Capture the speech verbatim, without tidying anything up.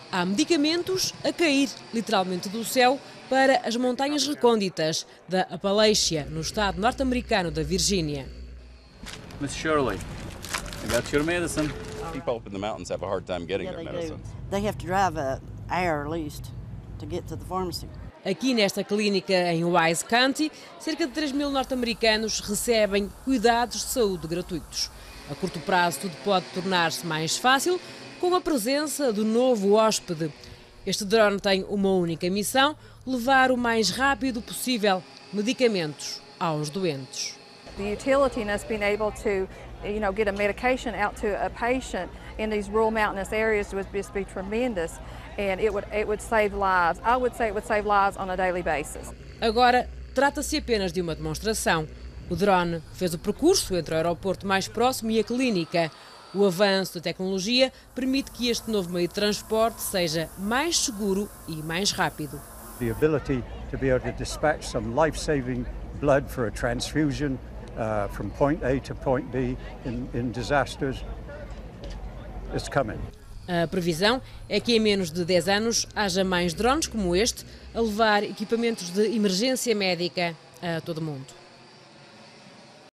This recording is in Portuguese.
Há medicamentos a cair, literalmente do céu, para as montanhas recônditas da Appalachia, no estado norte-americano da Virgínia. Miss Shirley, I got your medicine. People up in the mountains have a hard time getting their medicines. They have to drive an hour at least to get to the pharmacy. Aqui nesta clínica em Wise County, cerca de três mil norte-americanos recebem cuidados de saúde gratuitos. A curto prazo tudo pode tornar-se mais fácil com a presença do novo hóspede. Este drone tem uma única missão: levar o mais rápido possível medicamentos aos doentes. The utility in us being able to, you know, get a medication out to a patient in these rural mountainous areas would just be tremendous, and it would it would save lives. I would say it would save lives on a daily basis. Agora, trata-se apenas de uma demonstração. O drone fez o percurso entre o aeroporto mais próximo e a clínica. O avanço da tecnologia permite que este novo meio de transporte seja mais seguro e mais rápido. The ability to be able to dispatch some life-saving blood for a transfusion uh, from point A to point B in, in disasters is coming. A previsão é que em menos de dez anos haja mais drones como este a levar equipamentos de emergência médica a todo o mundo.